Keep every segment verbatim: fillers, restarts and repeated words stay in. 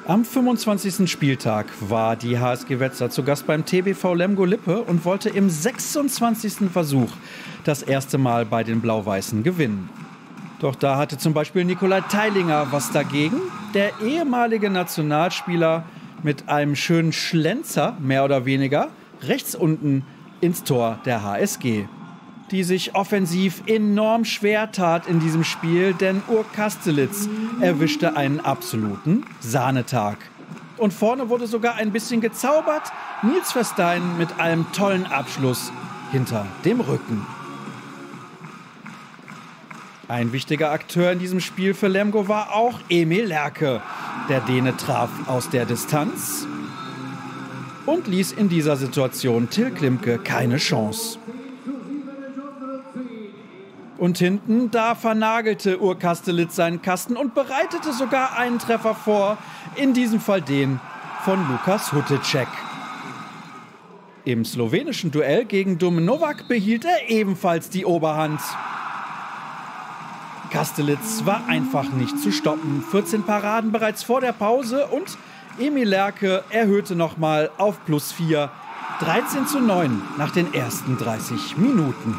Am fünfundzwanzigsten Spieltag war die H S G Wetzlar zu Gast beim T B V Lemgo-Lippe und wollte im sechsundzwanzigsten Versuch das erste Mal bei den Blau-Weißen gewinnen. Doch da hatte zum Beispiel Nikolai Teilinger was dagegen. Der ehemalige Nationalspieler mit einem schönen Schlenzer, mehr oder weniger, rechts unten ins Tor der H S G. Die sich offensiv enorm schwer tat in diesem Spiel, denn Ur-Kastelitz erwischte einen absoluten Sahnetag. Und vorne wurde sogar ein bisschen gezaubert. Nils Verstein mit einem tollen Abschluss hinter dem Rücken. Ein wichtiger Akteur in diesem Spiel für Lemgo war auch Emil Lerche. Der Däne traf aus der Distanz und ließ in dieser Situation Till Klimke keine Chance. Und hinten, da vernagelte Ur-Kastelitz seinen Kasten und bereitete sogar einen Treffer vor, in diesem Fall den von Lukas Huttecek. Im slowenischen Duell gegen Domenovac behielt er ebenfalls die Oberhand. Kastelitz war einfach nicht zu stoppen. vierzehn Paraden bereits vor der Pause und Emil Lerche erhöhte nochmal auf plus vier. dreizehn zu neun nach den ersten dreißig Minuten.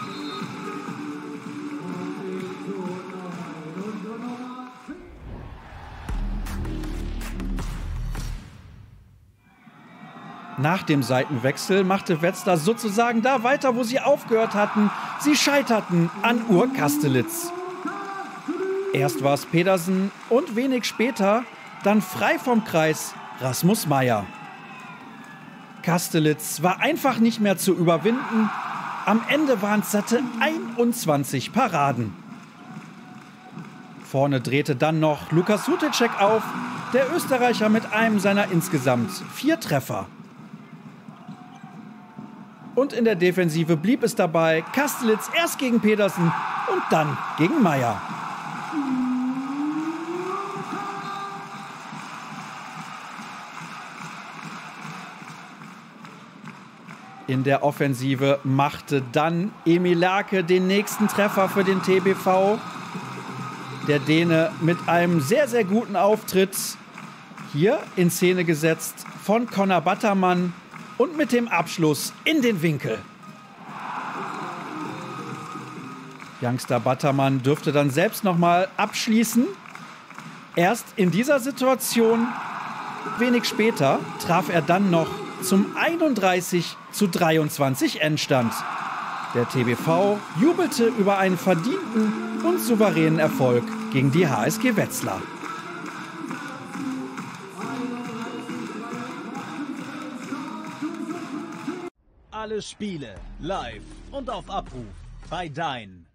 Nach dem Seitenwechsel machte Wetzlar sozusagen da weiter, wo sie aufgehört hatten. Sie scheiterten an Ur-Kastelitz. Erst war es Pedersen und wenig später dann frei vom Kreis Rasmus Meyer. Kastelitz war einfach nicht mehr zu überwinden. Am Ende waren es satte einundzwanzig Paraden. Vorne drehte dann noch Lukas Huttecek auf, der Österreicher mit einem seiner insgesamt vier Treffer. Und in der Defensive blieb es dabei, Kastelitz erst gegen Pedersen und dann gegen Meyer. In der Offensive machte dann Emil Lerche den nächsten Treffer für den T B V. Der Däne mit einem sehr, sehr guten Auftritt, hier in Szene gesetzt von Conor Battermann und mit dem Abschluss in den Winkel. Youngster Battermann dürfte dann selbst nochmal abschließen. Erst in dieser Situation, wenig später, traf er dann noch zum einunddreißig zu dreiundzwanzig Endstand. Der T B V jubelte über einen verdienten und souveränen Erfolg gegen die H S G Wetzlar. Alle Spiele live und auf Abruf bei Dein.